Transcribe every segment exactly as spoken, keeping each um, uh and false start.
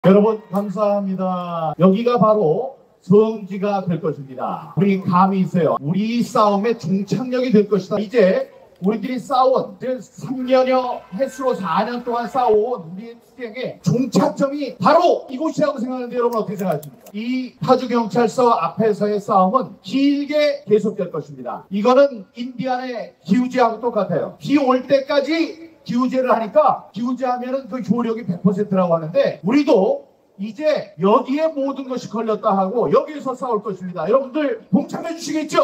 여러분 감사합니다. 여기가 바로 성지가 될 것입니다. 우리 감이 있어요. 우리 싸움의 종착역이 될 것이다. 이제 우리들이 싸운 삼 년여 횟수로 사 년 동안 싸워온 우리의 투쟁의 종착점이 바로 이곳이라고 생각하는데 여러분 어떻게 생각하십니까? 이 파주경찰서 앞에서의 싸움은 길게 계속될 것입니다. 이거는 인디안의 기우제하고 똑같아요. 비 올 때까지 기우제를 하니까 기우제하면은 그 효력이 백 퍼센트라고 하는데 우리도 이제 여기에 모든 것이 걸렸다 하고 여기에서 싸울 것입니다. 여러분들 동참해 주시겠죠?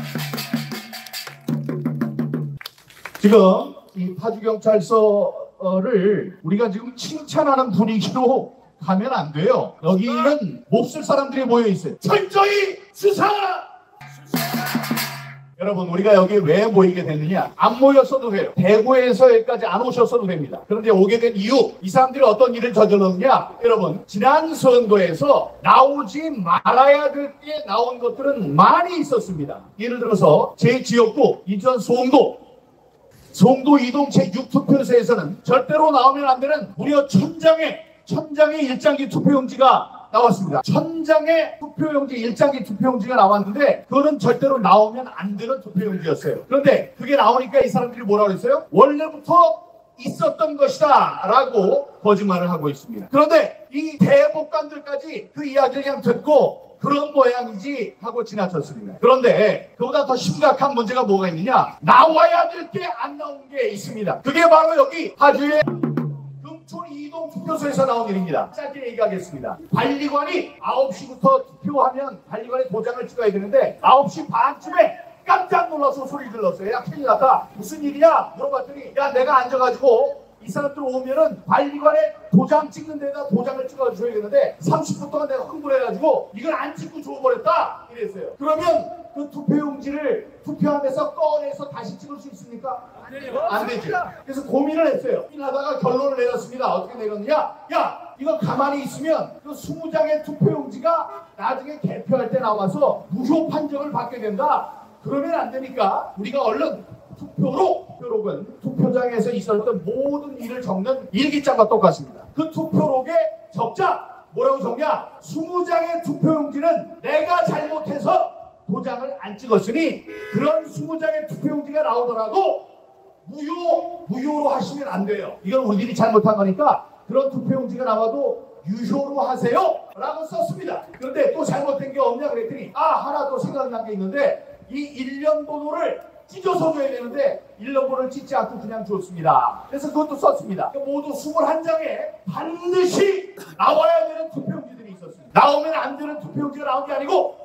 지금 이 파주경찰서를 우리가 지금 칭찬하는 분위기로 가면 안 돼요. 여기는 몹쓸 사람들이 모여 있어요. 철저히 수사하라! 여러분 우리가 여기 왜 모이게 됐느냐? 안 모였어도 돼요. 대구에서 여기까지 안 오셨어도 됩니다. 그런데 오게 된 이유, 이 사람들이 어떤 일을 저질렀느냐? 여러분 지난 선거에서 나오지 말아야 될 게 나온 것들은 많이 있었습니다. 예를 들어서 제 지역구 인천 송도 송도 이동 제육 투표소에서는 절대로 나오면 안 되는 무려 천장의 천장의 일장기 투표용지가 나왔습니다. 천장의 투표용지, 일장기 투표용지가 나왔는데 그거는 절대로 나오면 안 되는 투표용지였어요. 그런데 그게 나오니까 이 사람들이 뭐라고 했어요? 원래부터 있었던 것이다 라고 거짓말을 하고 있습니다. 그런데 이 대법관들까지 그 이야기를 그냥 듣고 그런 모양이지 하고 지나쳤습니다. 그런데 그보다 더 심각한 문제가 뭐가 있느냐? 나와야 될 게 안 나온 게 있습니다. 그게 바로 여기 파주의 금촌 이동 투표소에서 나온 일입니다. 짧게 얘기하겠습니다. 관리관이 아홉 시부터 투표하면 관리관이 도장을 찍어야 되는데 아홉 시 반쯤에 깜짝 놀라서 소리 질렀어요. 야 큰일 났다. 무슨 일이야? 물어봤더니 야 내가 앉아가지고 이 사람들 오면은 관리관에 도장 찍는 데다 도장을 찍어줘야겠는데 삼십 분 동안 내가 흥분해가지고 이걸 안 찍고 줘버렸다 이랬어요. 그러면 그 투표용지를 투표함에서 꺼내서 다시 찍을 수 있습니까? 안 되죠. 그래서 고민을 했어요. 고민하다가 결론을 내렸습니다. 어떻게 내렸느냐? 야 이거 가만히 있으면 그 이십 장의 투표용지가 나중에 개표할 때 나와서 무효 판정을 받게 된다. 그러면 안 되니까 우리가 얼른 투표록, 투표록은 투표장에서 있었던 모든 일을 적는 일기장과 똑같습니다. 그 투표록에 적자 뭐라고 적냐? 이십 장의 투표용지는 내가 잘못해서 도장을 안 찍었으니 그런 이십 장의 투표용지가 나오더라도 무효, 무효로 하시면 안 돼요. 이건 우리들이 잘못한 거니까 그런 투표용지가 나와도 유효로 하세요 라고 썼습니다. 그런데 또 잘못된 게 없냐 그랬더니 아 하나 더 생각난 게 있는데 이 일련 번호를 찢어서 줘야 되는데 일련 번호를 찢지 않고 그냥 줬습니다. 그래서 그것도 썼습니다. 모두 이십일 장에 반드시 나와야 되는 투표용지들이 있었습니다. 나오면 안 되는 투표용지가 나온 게 아니고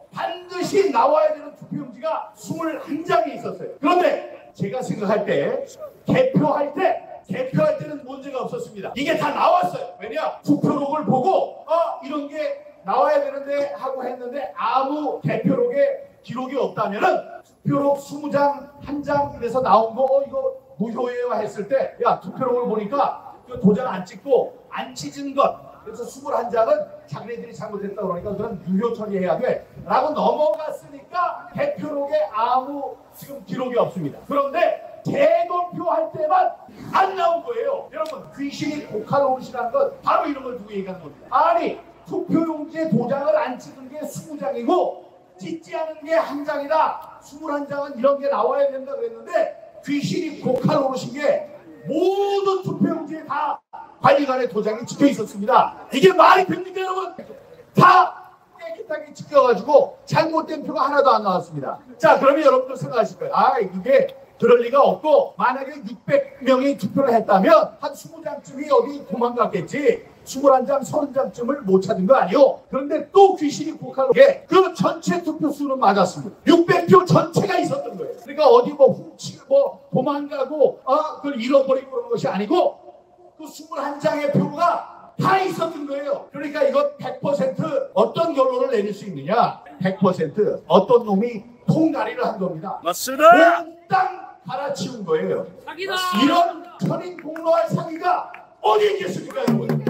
반드시 나와야 되는 투표용지가 이십일 장이 있었어요. 그런데 제가 생각할 때 개표할 때 개표할 때는 문제가 없었습니다. 이게 다 나왔어요. 왜냐? 투표록을 보고 아 이런 게 나와야 되는데 하고 했는데 아무 개표록에 기록이 없다면은 투표록 이십 장 한 장에서 나온 거 어, 이거 무효예요 했을 때 야 투표록을 보니까 그 도장 안 찍고 안 찢은 것 그래서 이십일 장은 자기네들이 잘못했다 그러니까 그건 유효 처리해야 돼 라고 넘어갔으니까 개표록에 아무 지금 기록이 없습니다. 그런데 재검표할 때만 안 나온 거예요. 여러분 귀신이 고칼로리시라는 건 바로 이런 걸 두고 얘기하는 겁니다. 아니 투표용지에 도장을 안 찍은 게 이십 장이고 찢지 않은 게 한 장이다. 이십일 장은 이런 게 나와야 된다 그랬는데 귀신이 고칼 오르신 게 모든 투표용지에 다 관리관의 도장이 찍혀 있었습니다. 이게 말이 됩니까 여러분? 다 깨끗하게 찍혀가지고 잘못된 표가 하나도 안 나왔습니다. 자 그러면 여러분들 생각하실 거예요. 아 이게 그럴 리가 없고 만약에 육백 명이 투표를 했다면 한 이십 장쯤이 어디 도망갔겠지. 이십일 장, 삼십 장쯤을 못 찾은 거 아니요. 그런데 또 귀신이 고칼로게 그 전체 투표 수는 맞았습니다. 육백 표 전체가 있었던 거예요. 그러니까 어디 뭐 훔치고 뭐 도망가고 아 그걸 잃어버리고 그런 것이 아니고 그 이십일 장의 표가 다 있었던 거예요. 그러니까 이거 백 퍼센트 어떤 결론을 내릴 수 있느냐? 백 퍼센트 어떤 놈이 통가리를 한 겁니다. 맞습니다. 몽땅 갈아치운 거예요. 사기다. 이런 천인 공로할 사기가 어디 있겠습니까 여러분?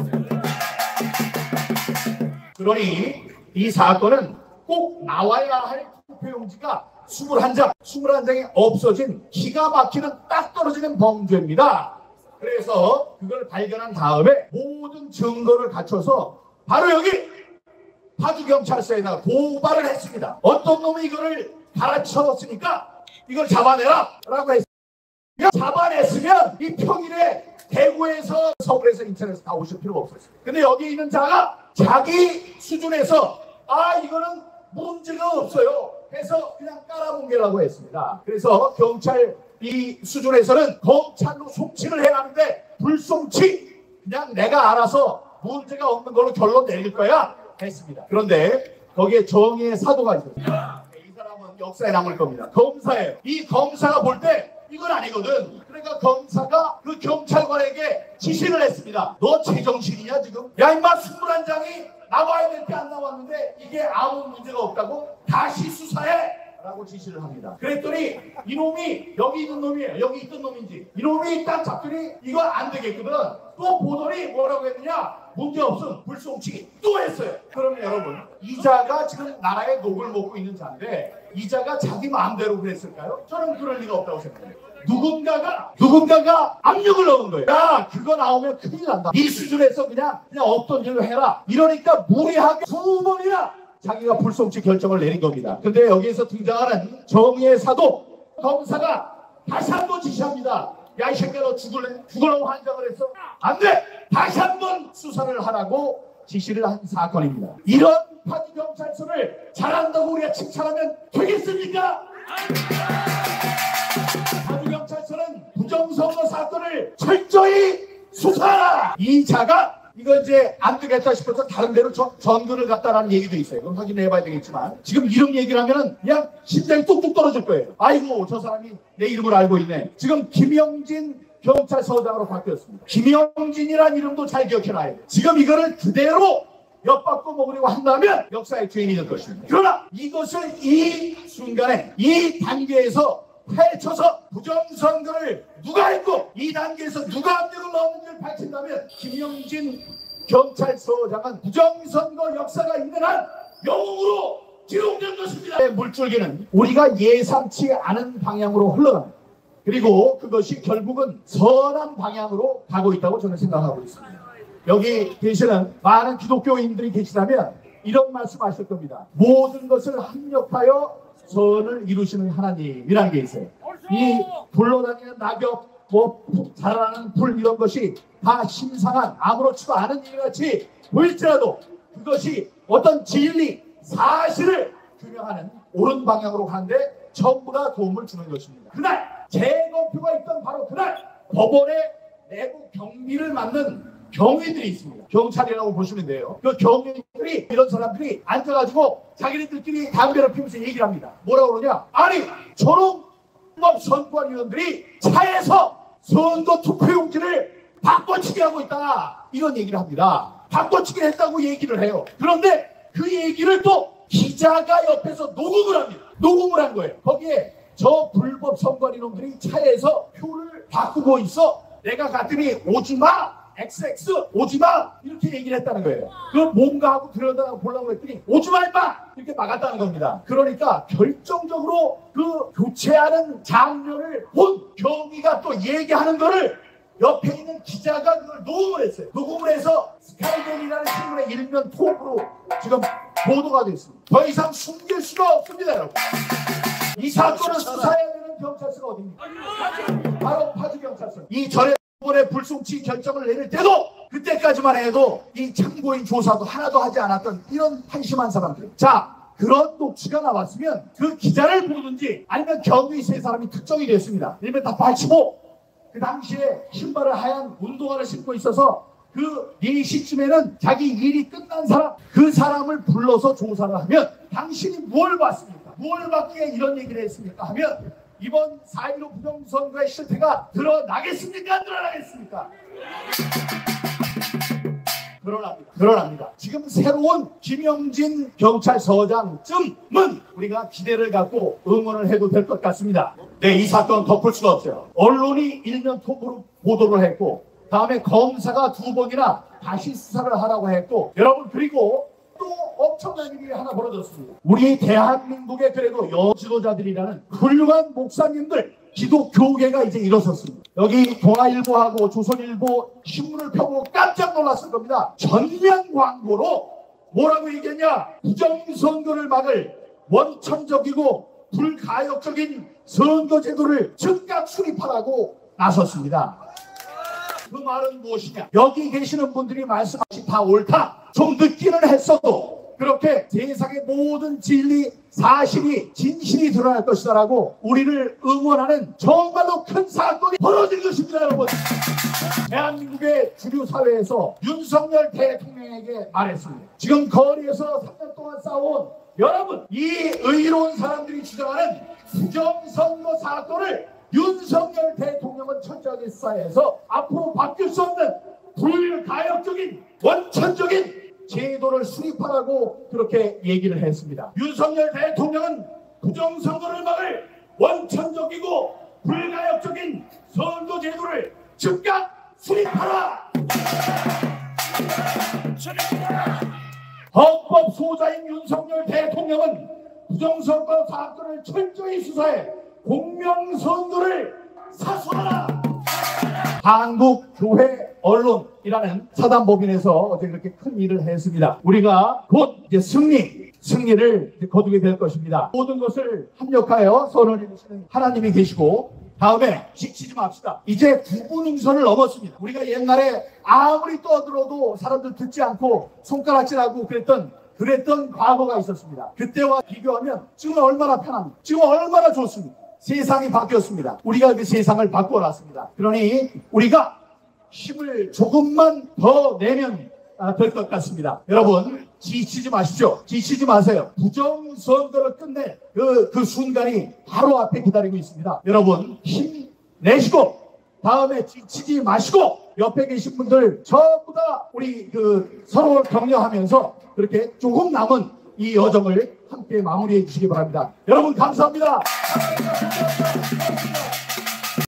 그러니 이 사건은 꼭 나와야 할 투표용지가 이십일 장, 이십일 장이 없어진 기가 막히는 딱 떨어지는 범죄입니다. 그래서 그걸 발견한 다음에 모든 증거를 갖춰서 바로 여기 파주경찰서에다가 고발을 했습니다. 어떤 놈이 이거를 가르쳐줬으니까 이걸 잡아내라 라고 했습니다. 잡아냈으면 이 평일에 대구에서 서울에서 인천에서 다 오실 필요가 없었어요. 근데 여기 있는 자가 자기 수준에서 아 이거는 문제가 없어요 해서 그냥 깔아뭉개라고 했습니다. 그래서 경찰 이 수준에서는 검찰로 송치를 해야 하는데 불송치 그냥 내가 알아서 문제가 없는 걸로 결론 내릴 거야 했습니다. 그런데 거기에 정의의 사도가 있었습니다. 이 사람은 역사에 남을 겁니다. 검사예요. 이 검사가 볼 때 이건 아니거든. 그러니까 검사가 그 경찰관에게 지시를 했습니다. 너 제정신이냐 지금? 야 임마 스물한 장이 나와야 될 게 안 나왔는데 이게 아무 문제가 없다고 다시 수사해 라고 지시를 합니다. 그랬더니 이놈이 여기 있는 놈이에요. 여기 있던 놈인지 이놈이 딱 잡더니 이거 안 되겠거든. 또 보더니 뭐라고 했느냐, 문제없음 불송치기 또 했어요. 그러면 여러분 이자가 지금 나라의 녹을 먹고 있는 자인데 이자가 자기 마음대로 그랬을까요? 저는 그럴 리가 없다고 생각해요. 누군가가 누군가가 압력을 넣은 거예요. 야 그거 나오면 큰일 난다. 이 수준에서 그냥 그냥 없던 일로 해라. 이러니까 무리하게 두 번이나 자기가 불송치 결정을 내린 겁니다. 근데 여기에서 등장하는 정의의 사도 검사가 다시 한 번 지시합니다. 야 이 새끼야 너 죽을래? 죽으라고 환장을 했어? 안 돼! 다시 한 번 수사를 하라고 지시를 한 사건입니다. 이런 파주경찰서를 잘한다고 우리가 칭찬하면 되겠습니까? 파주경찰서는 부정선거 사건을 철저히 수사하라! 이 자가 이거 이제 안 되겠다 싶어서 다른 데로 전, 전근을 갔다라는 얘기도 있어요. 그럼 확인해봐야 되겠지만 지금 이름 얘기를 하면은 그냥 심장이 뚝뚝 떨어질 거예요. 아이고 저 사람이 내 이름을 알고 있네. 지금 김영진 경찰서장으로 바뀌었습니다. 김영진이란 이름도 잘 기억해놔야 돼요. 지금 이거를 그대로 엿받고 먹으려고 한다면 역사의 죄인이 될 것입니다. 그러나 이것을 이 순간에 이 단계에서 해쳐서 부정선거를 누가 했고 이 단계에서 누가 압력을 넣었는지를 밝힌다면 김영진 경찰서장은 부정선거 역사가 있는 한 영웅으로 기록된 것입니다. 물줄기는 우리가 예상치 않은 방향으로 흘러갑니다. 그리고 그것이 결국은 선한 방향으로 가고 있다고 저는 생각하고 있습니다. 여기 계시는 많은 기독교인들이 계시다면 이런 말씀 하실 겁니다. 모든 것을 합력하여 선을 이루시는 하나님이라는 게 있어요. 이 불러다니는 낙엽, 뭐 자라나는 불 이런 것이 다 심상한 아무렇지도 않은 일같이 보일지라도 그것이 어떤 진리, 사실을 규명하는 옳은 방향으로 가는데 전부 다 도움을 주는 것입니다. 그날 재검표가 있던 바로 그날 법원의 내부 경비를 맡는 경위들이 있습니다. 경찰이라고 보시면 돼요. 그 경위들이 이런 사람들이 앉아가지고 자기네들끼리 담배를 피우면서 얘기를 합니다. 뭐라고 그러냐? 아니 초롱법 선관위원들이 차에서 선거 투표용지를 바꿔치기 하고 있다. 이런 얘기를 합니다. 바꿔치기 했다고 얘기를 해요. 그런데 그 얘기를 또 기자가 옆에서 녹음을 합니다. 녹음을 한 거예요. 거기에 저 불법 선관위원들이 차에서 표를 바꾸고 있어. 내가 갔더니 오지마. 엑스엑스 오지마 이렇게 얘기를 했다는 거예요. 그걸 뭔가 하고 들여다가 보려고 했더니 오지마 임마 이렇게 막았다는 겁니다. 그러니까 결정적으로 그 교체하는 장면을 본 경위가 또 얘기하는 거를 옆에 있는 기자가 그걸 녹음을 했어요. 녹음을 해서 스카이데일이라는 신문의 일면 톱으로 지금 보도가 됐습니다. 더 이상 숨길 수가 없습니다 여러분. 이 사건을 수사해야 되는 경찰서가 어디입니까? 바로 파주경찰서. 이 전에 이번에 불송치 결정을 내릴 때도 그때까지만 해도 이 참고인 조사도 하나도 하지 않았던 이런 한심한 사람들. 자 그런 녹취가 나왔으면 그 기자를 부르든지 아니면 경위 세 사람이 특정이 됐습니다. 일 미터 팔십오 그 당시에 신발을 하얀 운동화를 신고 있어서 그 네 시쯤에는 자기 일이 끝난 사람 그 사람을 불러서 조사를 하면 당신이 뭘 봤습니까? 뭘 봤기에 이런 얘기를 했습니까? 하면 이번 사 일오 부정선거의 실태가 드러나겠습니까? 안 드러나겠습니까? 드러납니다. 드러납니다. 지금 새로운 김영진 경찰서장쯤은 우리가 기대를 갖고 응원을 해도 될 것 같습니다. 네, 이 사건 덮을 수가 없어요. 언론이 일면 톱으로 보도를 했고 다음에 검사가 두 번이나 다시 수사를 하라고 했고 여러분 그리고 또 엄청난 일이 하나 벌어졌습니다. 우리 대한민국의 그래도 여지도자들이라는 훌륭한 목사님들 기독교계가 이제 일어섰습니다. 여기 동아일보하고 조선일보 신문을 펴고 깜짝 놀랐을 겁니다. 전면 광고로 뭐라고 얘기했냐? 부정선거를 막을 원천적이고 불가역적인 선거제도를 즉각 수립하라고 나섰습니다. 그 말은 무엇이냐? 여기 계시는 분들이 말씀하신 다 옳다. 좀 늦기는 했어도 그렇게 세상의 모든 진리, 사실이, 진실이 드러날 것이다라고 우리를 응원하는 정말로 큰 사건이 벌어질 것입니다, 여러분. 대한민국의 주류 사회에서 윤석열 대통령에게 말했습니다. 지금 거리에서 삼 년 동안 싸워온 여러분, 이 의로운 사람들이 주장하는 부정선거 사건을 윤석열 대통령은 철저하게 수사해서 앞으로 바뀔 수 없는 불가역적인 원천적인 제도를 수립하라고 그렇게 얘기를 했습니다. 윤석열 대통령은 부정선거를 막을 원천적이고 불가역적인 선거 제도를 즉각 수립하라! 헌법 소자인 윤석열 대통령은 부정선거 사건을 철저히 수사해 공명선거를 사수하라! 한국교회 언론이라는 사단법인에서 어제 그렇게 큰 일을 했습니다. 우리가 곧 이제 승리, 승리를 이제 거두게 될 것입니다. 모든 것을 합력하여 선을 이루시는 하나님이 계시고, 다음에 지치지 맙시다. 이제 구분응선을 넘었습니다. 우리가 옛날에 아무리 떠들어도 사람들 듣지 않고 손가락질하고 그랬던 그랬던 과거가 있었습니다. 그때와 비교하면 지금 얼마나 편합니까? 지금 얼마나 좋습니까? 세상이 바뀌었습니다. 우리가 그 세상을 바꿔놨습니다. 그러니 우리가 힘을 조금만 더 내면 될 것 같습니다. 여러분, 지치지 마십시오. 지치지 마세요. 부정선거를 끝낼 그, 그 순간이 바로 앞에 기다리고 있습니다. 여러분, 힘 내시고 다음에 지치지 마시고 옆에 계신 분들 전부 다 우리 그 서로 격려하면서 그렇게 조금 남은 이 여정을 함께 마무리해 주시기 바랍니다. 여러분, 감사합니다.